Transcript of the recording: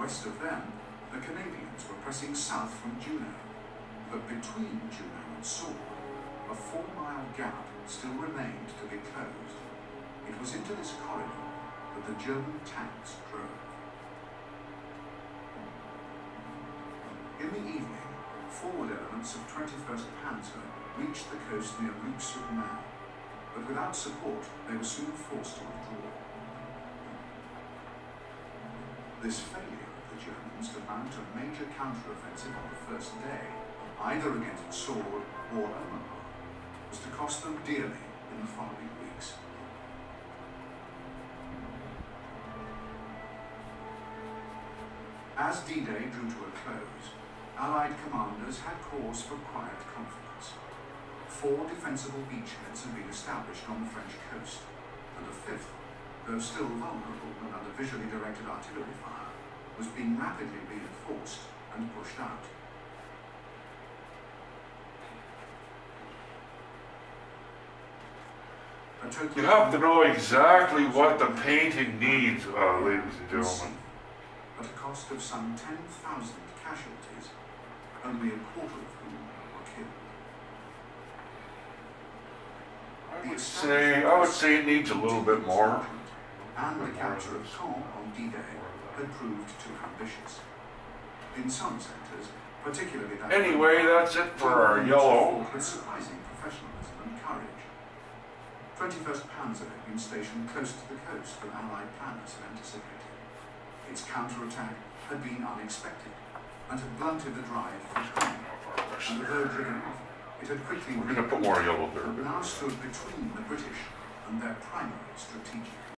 west of them, the Canadians were pressing south from Juno, but between Juno and Sword, a 4-mile gap still remained to be closed. It was into this corridor that the German tanks drove. In the evening, forward elements of 21st Panzer reached the coast near Luc-sur-Mer, but without support they were soon forced to withdraw. This failure of the Germans to mount a major counter-offensive on the first day, either against Sword or Omaha, was to cost them dearly in the following weeks. As D-Day drew to a close, Allied commanders had cause for quiet confidence. 4 defensible beachheads had been established on the French coast, and a 5th, though still vulnerable and under visually directed artillery fire, was being rapidly reinforced and pushed out. You have to know exactly what the painting needs, ladies and gentlemen. At a cost of some 10,000 casualties, only a quarter of whom were killed. I would say it needs a little bit more. And the capture of Caen on D-Day had proved too ambitious. In some sectors, particularly that... Anyway, that's it for our yellow. ...with surprising professionalism and courage. 21st Panzer had been stationed close to the coast than Allied planners had anticipated. Its counterattack had been unexpected and had blunted the drive for Caen. And although driven off, it had quickly... We're going to put more yellow there. ...now stood between the British and their primary strategic